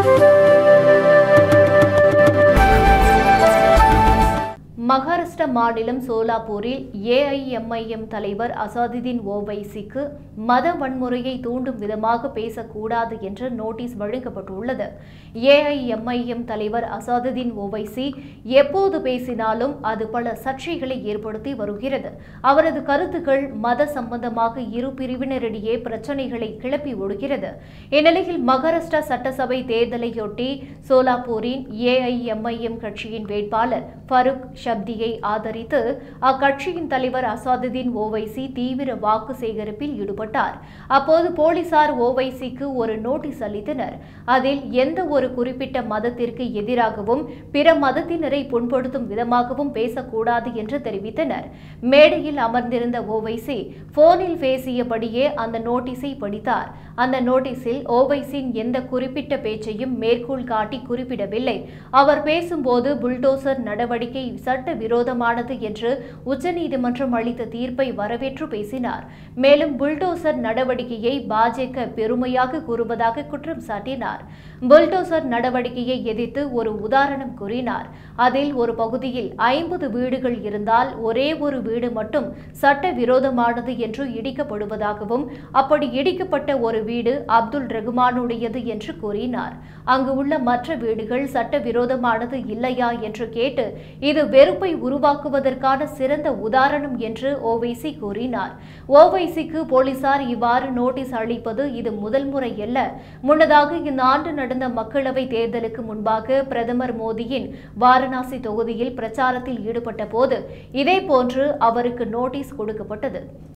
மகாராஷ்டிரா மாநிலம் சோலாப்பூரில் ஏஐஎம்ஐஎம் தலைவர் அசாதுதீன் ஓவைசிக்கு மத வன்முறையை தூண்டும் விதமாக பேசக்கூடாது என்று நோட்டீஸ் வழங்கப்பட்டுள்ளது. ஏஐஎம்ஐஎம் தலைவர் அசாதுதீன் ஓவைசி எப்போது பேசினாலும் அது பல சர்ச்சைகளை ஏற்படுத்தி வருகிறது. அவரது கருத்துக்கள் மத சம்பந்தமாக இரு பிரிவினரிடையே பிரச்சனைகளை கிளப்பி விடுகிறது. இந்நிலையில் மகாராஷ்டிரா சட்டசபை தேர்தலையொட்டி சோலாப்பூரின் ஏஐஎம்ஐஎம் கட்சியின் வேட்பாளர் ஃபருக் ஷப்தியை ஆதரித்து அக்கட்சியின் தலைவர் அசாதுதீன் ஓவைசி தீவிர வாக்கு சேகரிப்பில் ஈடுபட்டார். அப்போது போலீசார் ஓவைசிக்கு ஒரு நோட்டீஸ் அளித்தனர். அதில் எந்த ஒரு குறிப்பிட்ட மதத்திற்கு எதிராகவும் பிற மதத்தினரை புண்படுத்தும் விதமாகவும் பேசக்கூடாது என்று தெரிவித்தனர். மேடையில் அமர்ந்திருந்த ஓவைசி போனில் பேசியபடியே அந்த நோட்டீஸை படித்தார். அந்த நோட்டீஸில் ஓவைசியின் எந்த குறிப்பிட்ட பேச்சையும் மேற்கோள் காட்டி குறிப்பிடவில்லை. அவர் பேசும்போது புல்டோசர் நடவடிக்கை சட்டவிரோதமானது என்று உச்சநீதிமன்றம் அளித்த தீர்ப்பை வரவேற்று பேசினார். மேலும் புல்டோசர் நடவடிக்கையை பாஜக பெருமையாக கூறுவதாக குற்றம் சாட்டினார். புல்டோசர் நடவடிக்கையை எதிர்த்து ஒரு உதாரணம் கூறினார். அதில் ஒரு பகுதியில் 50 வீடுகள் இருந்தால் ஒரே ஒரு வீடு மட்டும் சட்டவிரோதமானது என்று இடிக்கப்படுவதாகவும் அப்படி இடிக்கப்பட்ட ஒரு வீடு அப்துல் ரகுமானுடையது என்று கூறினார். அங்கு உள்ள மற்ற வீடுகள் சட்டவிரோதமானது இல்லையா என்று கேட்டு இது வெறுப்பை உருவாக்குவதற்கான சிறந்த உதாரணம் என்று ஓவைசி கூறினார். ஓவைசிக்கு போலீசார் இவ்வாறு நோட்டீஸ் அளிப்பது இது முதல் முறை அல்ல. முன்னதாக இந்த ஆண்டு நடந்த மக்களவை தேர்தலுக்கு முன்பாக பிரதமர் மோடியின் வாரணாசி தொகுதியில் பிரச்சாரத்தில் ஈடுபட்ட போது இதேபோன்று அவருக்கு நோட்டீஸ் கொடுக்கப்பட்டது.